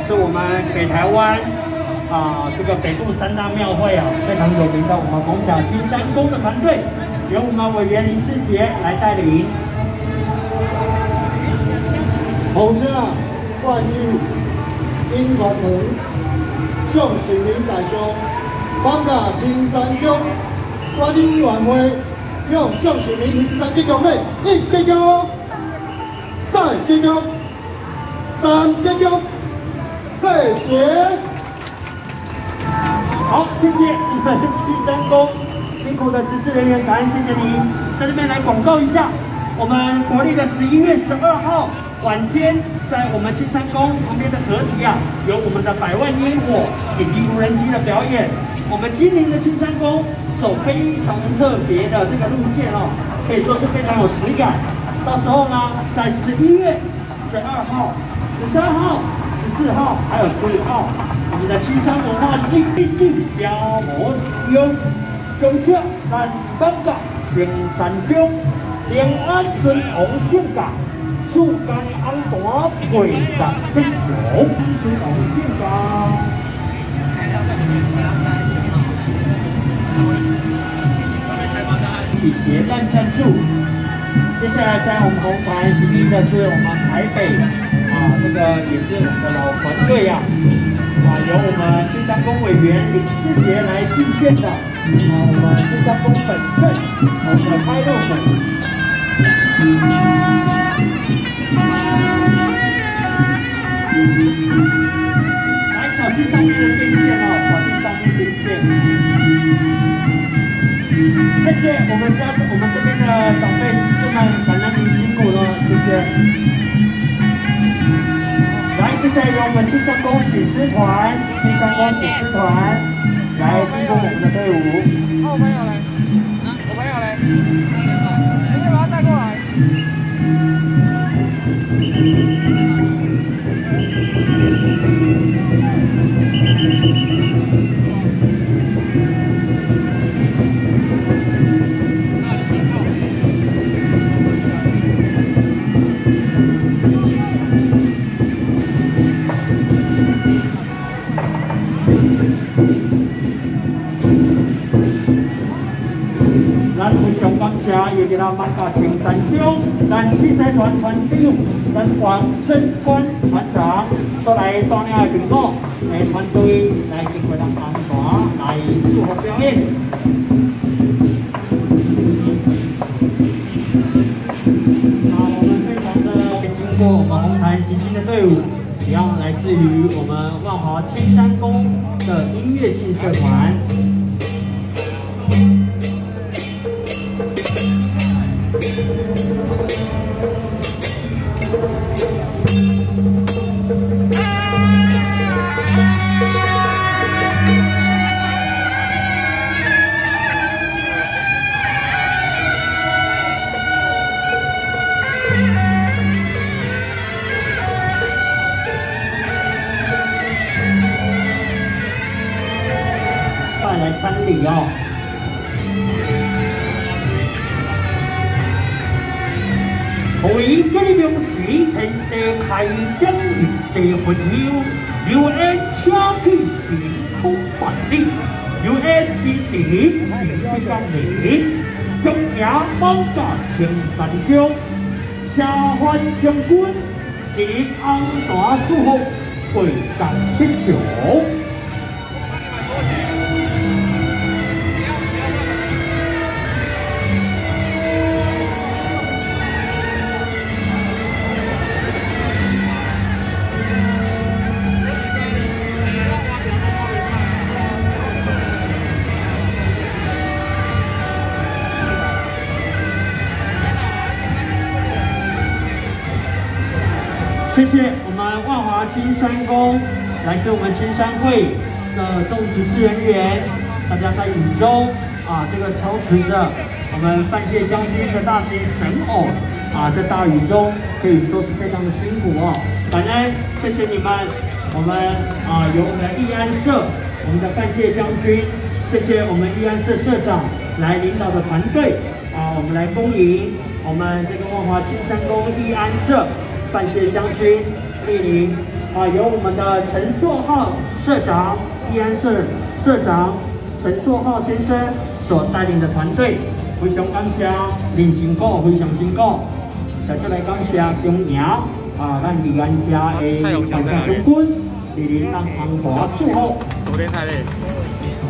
是我们北台湾这个北部三大庙会非常有名的我们逢甲青山宫的团队，由我们委员林志杰来带领。 洪下冠玉因传承，众市民大众，逢甲青山宫管理委员会用众市民行三鞠躬礼，一鞠躬，再鞠躬，三鞠躬，配弦。 好，谢谢你们青山宫辛苦的执事人员，感恩谢谢你。在这边来广告一下，我们国历的11月12号晚间，在我们青山宫旁边的河堤有我们的100万烟火以及无人机的表演。我们今年的青山宫走非常特别的这个路线可以说是非常有质感。到时候呢，在11月12号、13号、14号还有15号。 我们的青山文化季必须消磨使用，恭请咱本港青山宫平安尊王圣驾，树干安大陪咱吉祥，尊王圣驾。一起结伴赞助。接下来在我们红台行进的是我们台北这个也是我们的老团队由我们青山宫委员林志杰来进线的我们青山宫本镇我们的开肉粉。来，小心上面的电线小心上面电线。谢谢我们这边的长辈同志们，感恩您辛苦了，谢谢。 来，接下来由我们青山宫醒狮团、青山宫醒狮团来进攻我们的队伍。 我朋友来，我朋友来，你可以把他带过来。 咱非常感谢，也给咱满甲青山宫咱青山团团长，咱黄生官团长都来带领队伍，团队来经过咱安全来祝福表演。我们非常的经过我们红台行进的队伍，一样来自于我们万华青山宫的音乐性社团。 来参礼为今日良时，天地开张，日地分休。留爱请去时空万里，留爱支持不讲理。玉野满甲青山宫，下凡将军，一安大祝福，贵港吉祥。 谢谢我们万华青山宫，来自我们青山会的众执事人员，大家在雨中这个操持着我们范谢将军的大型神偶在大雨中可以说是非常的辛苦感恩，谢谢你们，我们由我们的义安社，我们的范谢将军，谢谢我们义安社社长来领导的团队我们来恭迎我们这个万华青山宫义安社。 范谢将军莅临由我们的陈硕浩社长、义安社社长陈硕浩先生所带领的团队，非常感谢林辛苦，非常辛苦，在这来感谢中营咱义安社的万象中军，莅临咱澎湖祝福。 昨天太累。